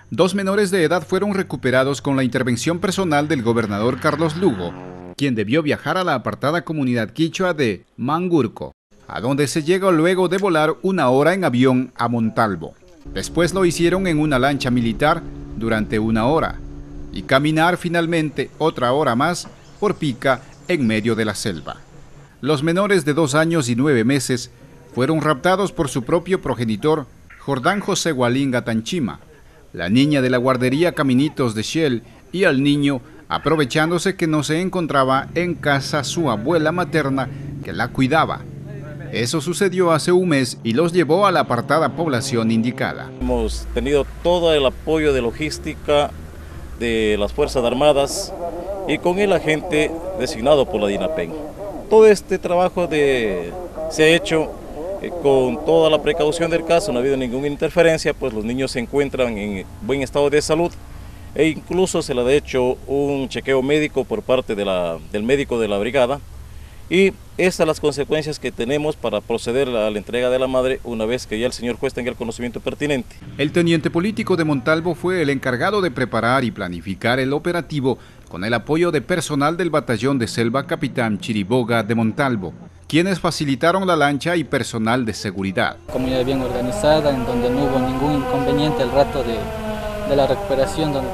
Dos menores de edad fueron recuperados con la intervención personal del gobernador Carlos Lugo, quien debió viajar a la apartada comunidad quichua de Mangurco, a donde se llega luego de volar una hora en avión a Montalvo. Después lo hicieron en una lancha militar durante una hora y caminar finalmente otra hora más por Pica en medio de la selva. Los menores de 2 años y 9 meses fueron raptados por su propio progenitor, Jordán José Gualinga Tanchima, la niña de la guardería Caminitos de Shell y al niño aprovechándose que no se encontraba en casa su abuela materna que la cuidaba. Eso sucedió hace un mes y los llevó a la apartada población indicada. Hemos tenido todo el apoyo de logística de las Fuerzas Armadas y con el agente designado por la DINAPEN. Todo este trabajo se ha hecho con toda la precaución del caso, no ha habido ninguna interferencia, pues los niños se encuentran en buen estado de salud e incluso se le ha hecho un chequeo médico por parte del médico de la brigada. Y estas son las consecuencias que tenemos para proceder a la entrega de la madre una vez que ya el señor juez tenga el conocimiento pertinente. El teniente político de Montalvo fue el encargado de preparar y planificar el operativo con el apoyo de personal del batallón de selva Capitán Chiriboga de Montalvo, quienes facilitaron la lancha y personal de seguridad. Comunidad bien organizada, en donde no hubo ningún inconveniente el rato de la recuperación, donde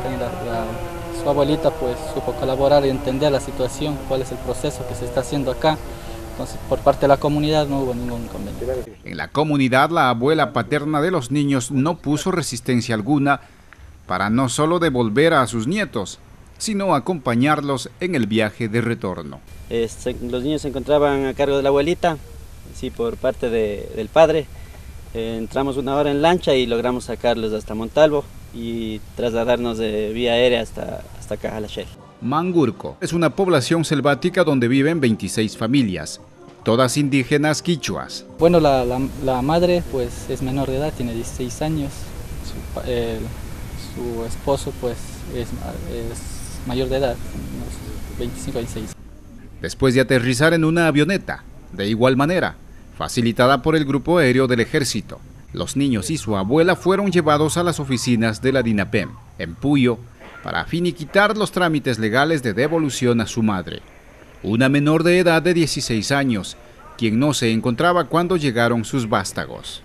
su abuelita pues supo colaborar y entender la situación, cuál es el proceso que se está haciendo acá. Entonces, por parte de la comunidad no hubo ningún inconveniente. En la comunidad, la abuela paterna de los niños no puso resistencia alguna para no solo devolver a sus nietos, sino acompañarlos en el viaje de retorno. Los niños se encontraban a cargo de la abuelita, sí, por parte del padre. Entramos una hora en lancha y logramos sacarlos hasta Montalvo y trasladarnos de vía aérea hasta acá a la Shell. Mangurco es una población selvática donde viven 26 familias, todas indígenas quichuas. Bueno, la madre pues es menor de edad, tiene 16 años, su esposo pues es mayor de edad, unos 25 a 26. Después de aterrizar en una avioneta, de igual manera, facilitada por el grupo aéreo del ejército, los niños y su abuela fueron llevados a las oficinas de la DINAPEM, en Puyo, para finiquitar los trámites legales de devolución a su madre, una menor de edad de 16 años, quien no se encontraba cuando llegaron sus vástagos.